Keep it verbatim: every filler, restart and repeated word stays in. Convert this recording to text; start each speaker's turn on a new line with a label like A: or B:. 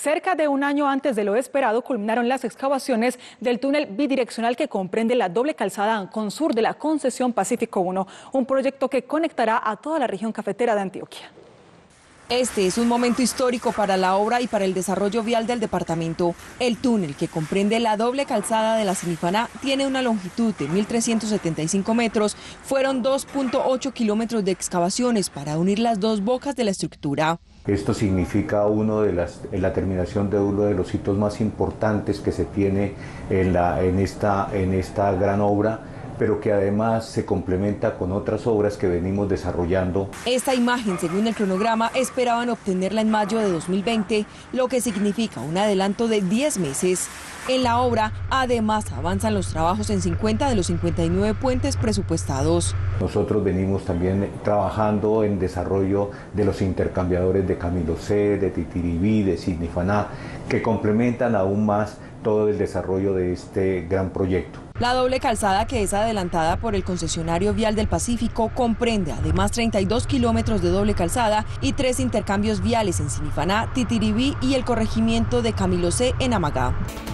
A: Cerca de un año antes de lo esperado, culminaron las excavaciones del túnel bidireccional que comprende la doble calzada Ancón Sur de la concesión Pacífico uno, un proyecto que conectará a toda la región cafetera de Antioquia.
B: Este es un momento histórico para la obra y para el desarrollo vial del departamento. El túnel, que comprende la doble calzada de la Sinifaná, tiene una longitud de mil trescientos setenta y cinco metros. Fueron dos punto ocho kilómetros de excavaciones para unir las dos bocas de la estructura.
C: Esto significa uno de las, la terminación de uno de los hitos más importantes que se tiene en, la, en, esta, en esta gran obra, pero que además se complementa con otras obras que venimos desarrollando.
B: Esta imagen, según el cronograma, esperaban obtenerla en mayo de dos mil veinte, lo que significa un adelanto de diez meses. En la obra, además, avanzan los trabajos en cincuenta de los cincuenta y nueve puentes presupuestados.
C: Nosotros venimos también trabajando en desarrollo de los intercambiadores de Camilo C, de Titiribí, de Sinifaná, que complementan aún más todo el desarrollo de este gran proyecto.
B: La doble calzada, que es adelantada por el concesionario vial del Pacífico, comprende además treinta y dos kilómetros de doble calzada y tres intercambios viales en Sinifaná, Titiribí y el corregimiento de Camilo C en Amagá.